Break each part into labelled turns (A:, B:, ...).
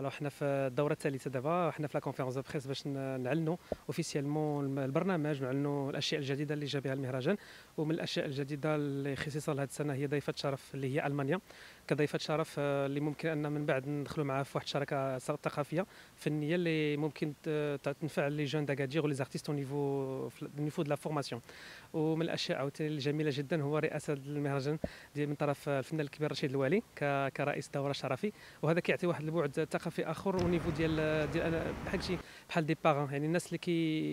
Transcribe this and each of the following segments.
A: الو حنا في الدوره الثالثه دابا، حنا في لا كونفيرونس دو بريس باش نعلنوا اوفيسيالمون البرنامج، ونعلنوا الاشياء الجديده اللي جا بها المهرجان. ومن الاشياء الجديده اللي خصيصا لهذه السنه هي ضيفه شرف اللي هي المانيا، كضيفه شرف اللي ممكن ان من بعد ندخلوا معها في واحد الشراكه ثقافيه فنيه اللي ممكن تنفع لي جون داكادير ولي زارتيست او نيفو دو لا فورماسيون. ومن الاشياء عاوتاني الجميله جدا هو رئاسه المهرجان من طرف الفنان الكبير رشيد الوالي كرئيس دوره شرفي. وهذا كيعطي واحد البعد ثقافي اخر او نيفو ديال بحال شي بحال دي بارون، يعني الناس اللي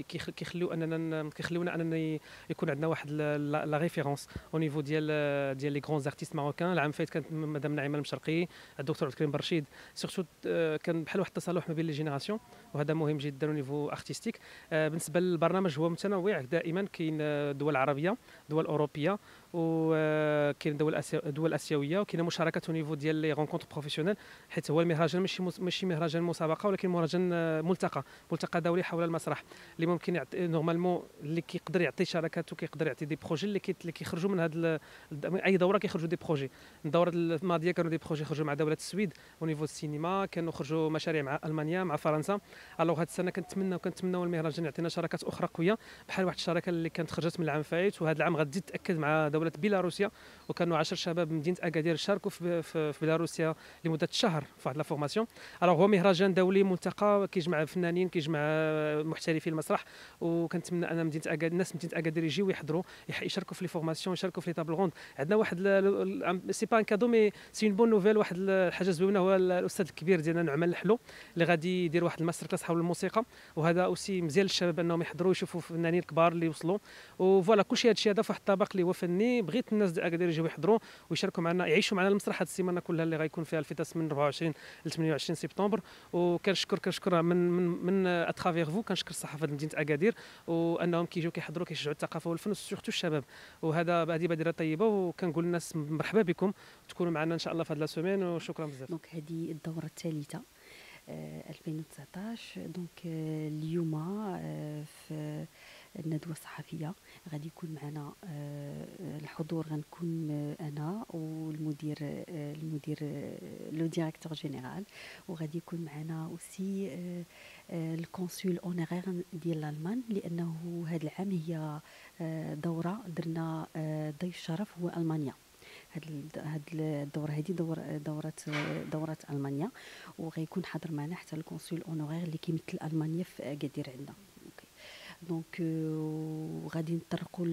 A: كيخليونا اننا يكون عندنا واحد لا ريفيرونس او نيفو ديال لي غران زارتيست ماروكان. العام فايت كانت مدام نعيمه المشرقي، الدكتور عبد الكريم برشيد، سيرتو كان بحال واحد التصالح ما بين لي جينيراسيون، وهذا مهم جدا او نيفو ارتستيك. بالنسبه للبرنامج هو متنوع دائما، كاين دول عربيه، دول اوروبيه، وكاين دول اسيويه، وكاين مشاركات او نيفو ديال لي رونكونتر بروفيسيونيل، حيت هو المهرجان ماشي مهرجان مسابقه، ولكن مهرجان ملتقى دولي حول المسرح، اللي ممكن يعطي نورمالمون اللي كيقدر يعطي شراكات وكيقدر يعطي دي بروجي اللي كيخرجوا من هذا اي دوره كيخرجوا دي بروجي. الدوره الماضيه كانوا دي بروجي خرجوا مع دوله السويد او نيفو السينما، كانوا خرجوا مشاريع مع المانيا مع فرنسا. الوغ هذه السنه كنتمناو المهرجان يعطينا شراكات اخرى قويه، بحال واحد الشراكه اللي كانت خرجت من العام فايت، وهذا العام غتزيد تاكد مع دوله بيلاروسيا. وكانوا 10 شباب من مدينه اكادير شاركوا في بيلاروسيا لمده شهر في واحد لا فورماسيون. الوغ هو مهرجان دولي ملتقى كيجمع فنانين، كيجمع محترفي المسرح، وكنتمنى ان مدينه اكادير، الناس مدينه اكادير يجيو يحضروا، يشاركوا في لي فورماسيون، يشاركوا في لي تابل روند. عندنا واحد سي با ان كادو مي سي اون بون نوفيل، واحد الحاجه زوينه، هو الاستاذ الكبير ديالنا نعمان الحلو اللي غادي يدير واحد الماستر كلاس حول الموسيقى، وهذا اوسي مزيان للشباب انهم يحضروا يشوفوا فنانين كبار اللي وصلوا. وفوالا كلشي هادشي هذا في واحد الطبق اللي هو فني، بغيت الناس ديال اكادير يجيو يحضروا ويشاركوا معنا، يعيشوا معنا المسرح هذه السيمانه كلها اللي غيكون فيها الفتاس من 24 ل 28 سبتمبر. وكنشكر من اترافيغ فو، كنشكر الصحافه ديال مدينه اكادير، وانهم كيجيو كيحضروا كيشجعوا الثقافه والفن سورتو الشباب. وهذا هذه بادره طيبه، وكنقول للناس مرحبا بكم تكونوا معنا ان شاء الله في هذه لا سيمين، وشكرا بزاف.
B: دونك هذه الدوره الثالثه 2019. دونك اليوم في الندوه الصحفيه غادي يكون معنا الحضور، غنكون انا والمدير لو ديريكتور جينيرال، وغادي يكون معنا اوسي الكونسول اونيرير ديال الالمان، لانه هذا العام هي دوره درنا ضيف شرف هو المانيا. هاد الدوره هذه دوره المانيا، وغيكون حاضر معنا حتى الكونسول اونورير اللي كيمثل المانيا في اكادير عندنا. دونك غادي نطرقوا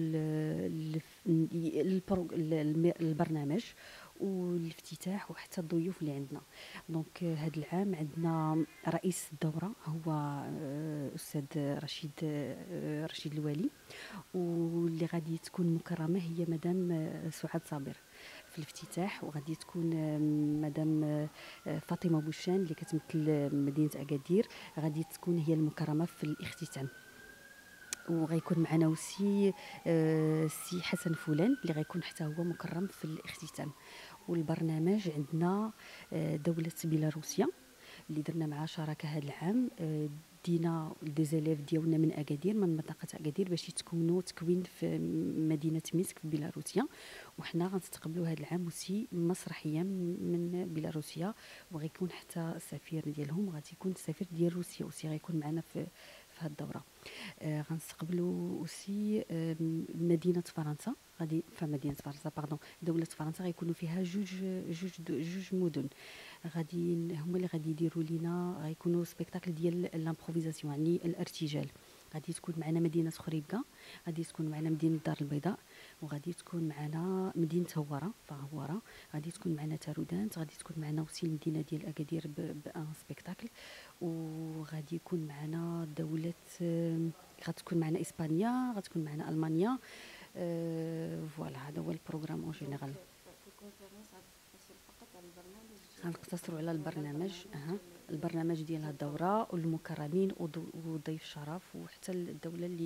B: البرنامج والافتتاح وحتى الضيوف اللي عندنا. دونك هذا العام عندنا رئيس الدوره هو استاذ رشيد الوالي، واللي غادي تكون مكرمه هي مدام سعاد صابر في الافتتاح، وغادي تكون مدام فاطمه بوشان اللي كتمثل مدينه اكادير غادي تكون هي المكرمه في الاختتام. وغيكون معنا وسي سي حسن فلان اللي غيكون حتى هو مكرم في الاختتام. والبرنامج عندنا دوله بيلاروسيا اللي درنا معها شراكه هذا العام، دينا دي زيليف ديالنا من اكادير، من منطقه اكادير، باش يتكونوا تكوين في مدينه مينسك في بيلاروسيا. وحنا غنستقبلوا هذا العام وسي مسرحيه من بيلاروسيا، وغيكون حتى السفير ديالهم، غادي يكون السفير ديال روسيا وسي غيكون معنا في هذه الدوره. غنستقبلوا اوسي مدينه فرنسا، غادي في مدينه فرنسا باردون دوله فرنسا غيكونوا فيها جوج مدن، غادي هما اللي غادي يديروا لينا، غيكونوا سبيكتاكل ديال لامبروفيزاسيون يعني الارتجال. غادي تكون معنا مدينه خريبكا، غادي تكون معنا مدينه الدار البيضاء، وغادي تكون معنا مدينه هواره، غادي تكون معنا تارودانت، غادي تكون معنا وسي المدينه ديال اكادير بان سبيكتاكل، وغادي يكون معنا دوله، غتكون معنا اسبانيا، غتكون معنا المانيا. فوالا هذا هو البروغرام اون جينيرال. غنقتصروا على البرنامج، البرنامج ديال هاد الدوره والمكرمين وضيف الشرف، وحتى الدوله اللي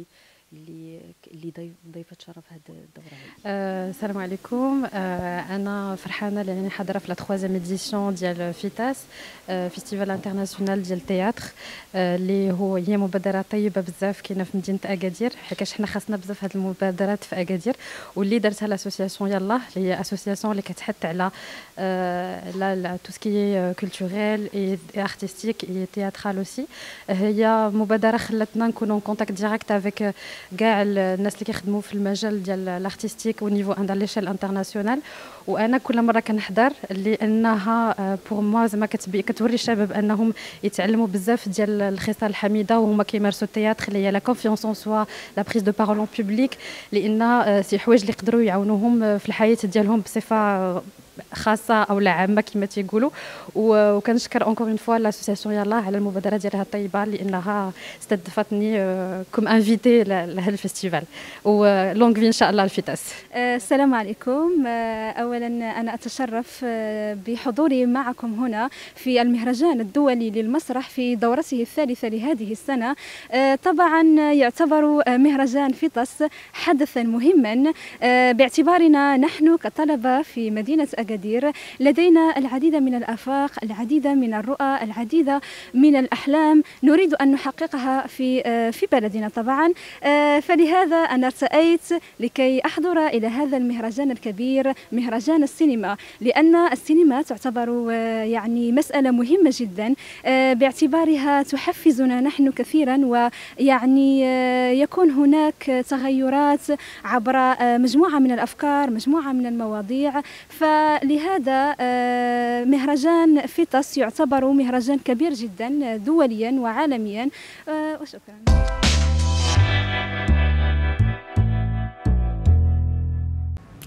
B: اللي ضيفه شرف هذه الدوره هذه.
C: السلام عليكم. انا فرحانه لاني حاضره في لا 3 اديسيون ديال فيتاس، فيستيفال انترناسيونال ديال التياتر، اللي هي مبادره طيبه بزاف كاينه في مدينه اكادير، حيت حنا خاصنا بزاف هاد المبادرات في اكادير، واللي درتها لاسوسياسيون يلاه، اللي هي اسوسياسيون اللي كتحث على لا تو سكي كولتوريل اي ارتستيك اي تياترال اوسي. هي مبادره خلاتنا نكونوا كونتاكت ديريكت افيك كاع الناس اللي كيخدموا في المجال ديال الارتستيك او نيفو اندر ليشيل انترناسيونال. وانا كل مره كنحضر لانها بور موا زعما كتوري الشباب انهم يتعلموا بزاف ديال الخصال الحميده وهما كيمارسوا التياتر، اللي هي لا كونفيونس اون سوا، لا بريز دو بارول اون بوبليك، لان سي حوايج اللي يقدروا يعاونوهم في الحياه ديالهم بصفه خاصه او لا عامه كما تيقولوا. وكنشكر اونكور اون فوا لاسوسياسيون يلاه على المبادره ديالها الطيبه، لانها استضافتني كوم انفيتي لهذا الفيستيفال. ولونغ في ان شاء الله الفيتاس.
D: السلام عليكم. اولا انا اتشرف بحضوري معكم هنا في المهرجان الدولي للمسرح في دورته الثالثه لهذه السنه. طبعا يعتبر مهرجان فيتاس حدثا مهما باعتبارنا نحن كطلبه في مدينه أكادير لدينا العديد من الآفاق، العديد من الرؤى، العديد من الأحلام نريد أن نحققها في بلدنا طبعا. فلهذا أنا ارتأيت لكي أحضر إلى هذا المهرجان الكبير، مهرجان السينما، لأن السينما تعتبر يعني مسألة مهمة جدا باعتبارها تحفزنا نحن كثيرا، ويعني يكون هناك تغيرات عبر مجموعة من الأفكار، مجموعة من المواضيع. فلهذا مهرجان فيتاس يعتبر مهرجان كبير جدا دوليا وعالميا. وشكرا.